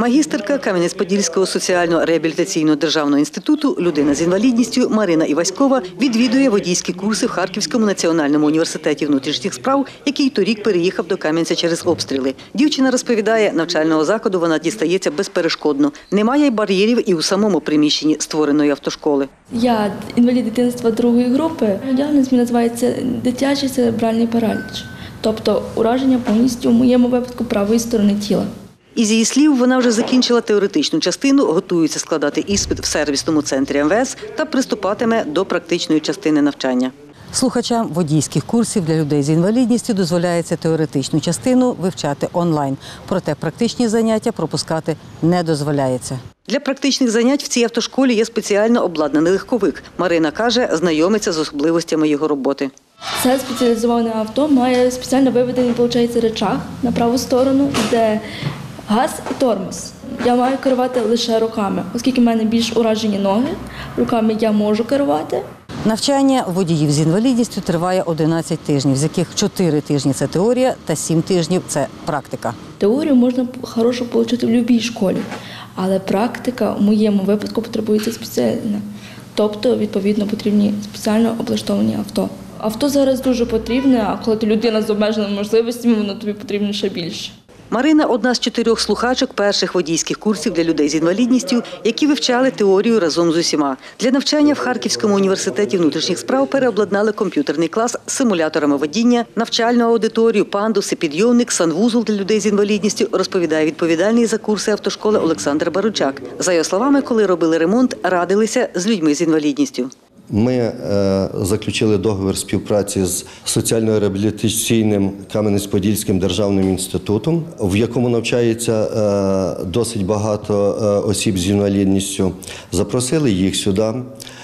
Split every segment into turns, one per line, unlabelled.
Магістерка Кам'янець-Подільського соціально-реабілітаційного державного інституту «Людина з інвалідністю» Марина Іваськова відвідує водійські курси в Харківському національному університеті внутрішніх справ, який торік переїхав до Кам'янця через обстріли. Дівчина розповідає, навчального закладу вона дістається безперешкодно. Немає й бар'єрів і у самому приміщенні створеної автошколи.
Я інвалід дитинства другої групи. Діагноз мій називається дитячий церебральний параліч, тобто ураження повністю, в моєму випадку, правої сторони тіла.
Із її слів, вона вже закінчила теоретичну частину, готується складати іспит в сервісному центрі МВС та приступатиме до практичної частини навчання. Слухачам водійських курсів для людей з інвалідністю дозволяється теоретичну частину вивчати онлайн. Проте практичні заняття пропускати не дозволяється. Для практичних занять в цій автошколі є спеціально обладнаний легковик. Марина каже, знайомиться з особливостями його роботи.
Це спеціалізоване авто має спеціально виведений, рычаг на праву сторону, де газ і тормоз. Я маю керувати лише руками, оскільки в мене більш уражені ноги, руками я можу керувати. Навчання
водіїв з інвалідністю триває 11 тижнів, з яких 4 тижні – це теорія та 7 тижнів – це практика.
Теорію можна хорошо отримати в будь-якій школі, але практика в моєму випадку потребується спеціальна. Тобто, відповідно, потрібні спеціально облаштовані авто. Авто зараз дуже потрібне, а коли ти людина з обмеженими можливостями, воно тобі потрібно ще більше.
Марина – одна з 4 слухачок перших водійських курсів для людей з інвалідністю, які вивчали теорію разом з усіма. Для навчання в Харківському університеті внутрішніх справ переобладнали комп'ютерний клас з симуляторами водіння, навчальну аудиторію, пандуси, підйомник, санвузол для людей з інвалідністю, розповідає відповідальний за курси автошколи Олександр Баручак. За його словами, коли робили ремонт, радилися з людьми з інвалідністю.
Ми заключили договір співпраці з соціально-реабілітаційним Кам'янець-Подільським державним інститутом, в якому навчається досить багато осіб з інвалідністю. Запросили їх сюди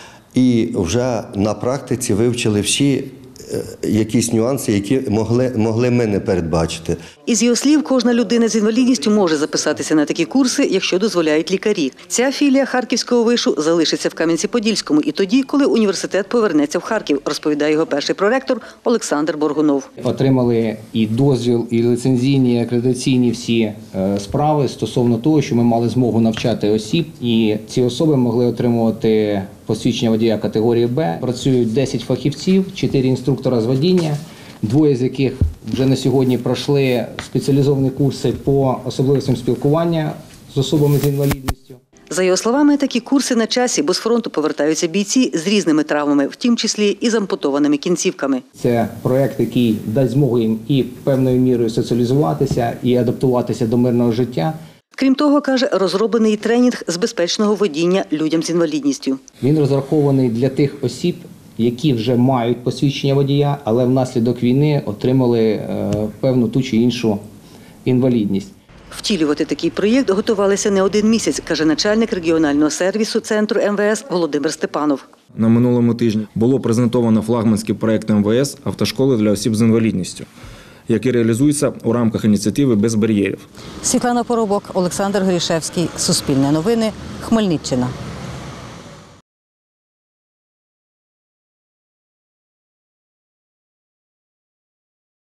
і вже на практиці вивчили всі якісь нюанси, які могли ми не передбачити.
Із його слів, кожна людина з інвалідністю може записатися на такі курси, якщо дозволяють лікарі. Ця філія Харківського вишу залишиться в Кам'янці-Подільському і тоді, коли університет повернеться в Харків, розповідає його перший проректор Олександр Боргунов.
Отримали і дозвіл, і ліцензійні, і акредитаційні всі справи стосовно того, що ми мали змогу навчати осіб, і ці особи могли отримувати посвідчення водія категорії Б. Працюють 10 фахівців, 4 інструктора з водіння, 2 з яких вже на сьогодні пройшли спеціалізовані курси по особливостям спілкування з особами з інвалідністю.
За його словами, такі курси на часі, бо з фронту повертаються бійці з різними травмами, в тім числі і з ампутованими кінцівками.
Це проєкт, який дасть змогу їм і певною мірою соціалізуватися, і адаптуватися до мирного життя.
Крім того, каже, розроблений тренінг з безпечного водіння людям з інвалідністю.
Він розрахований для тих осіб, які вже мають посвідчення водія, але внаслідок війни отримали певну ту чи іншу інвалідність.
Втілювати такий проєкт готувалися не один місяць, каже начальник регіонального сервісу центру МВС Володимир Степанов.
На минулому тижні було презентовано флагманський проєкт МВС «Автошколи для осіб з інвалідністю», який реалізується у рамках ініціативи «Без бар'єрів».
Світлана Поробок, Олександр Горішевський, Суспільне новини, Хмельниччина.